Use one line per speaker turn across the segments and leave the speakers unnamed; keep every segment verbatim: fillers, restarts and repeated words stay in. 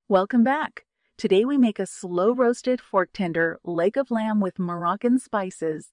Welcome back. Today we make a slow-roasted fork tender leg of lamb with Moroccan spices.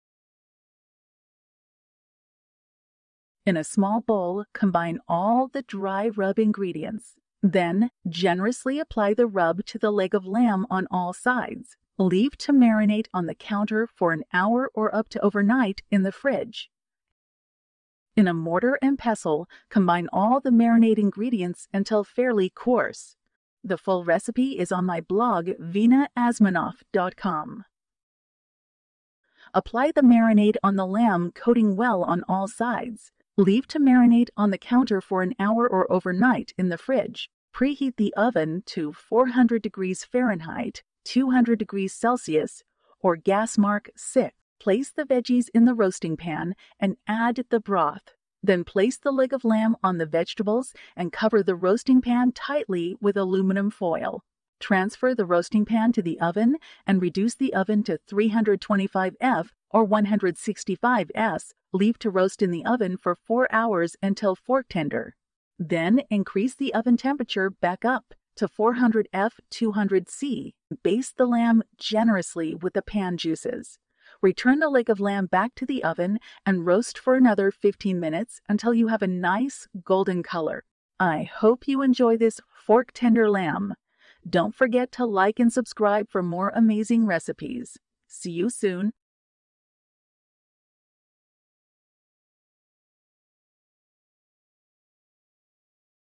In a small bowl, combine all the dry rub ingredients. Then, generously apply the rub to the leg of lamb on all sides. Leave to marinate on the counter for an hour or up to overnight in the fridge. In a mortar and pestle, combine all the marinade ingredients until fairly coarse. The full recipe is on my blog, vina asmanoff dot com. Apply the marinade on the lamb, coating well on all sides. Leave to marinate on the counter for an hour or overnight in the fridge. Preheat the oven to four hundred degrees Fahrenheit, two hundred degrees Celsius, or gas mark six. Place the veggies in the roasting pan and add the broth. Then place the leg of lamb on the vegetables and cover the roasting pan tightly with aluminum foil. Transfer the roasting pan to the oven and reduce the oven to three hundred twenty-five F or one hundred sixty-five S. Leave to roast in the oven for four hours until fork tender. Then increase the oven temperature back up to four hundred F two hundred C. Baste the lamb generously with the pan juices. Return the leg of lamb back to the oven and roast for another fifteen minutes until you have a nice golden color. I hope you enjoy this fork tender lamb. Don't forget to like and subscribe for more amazing recipes. See you soon.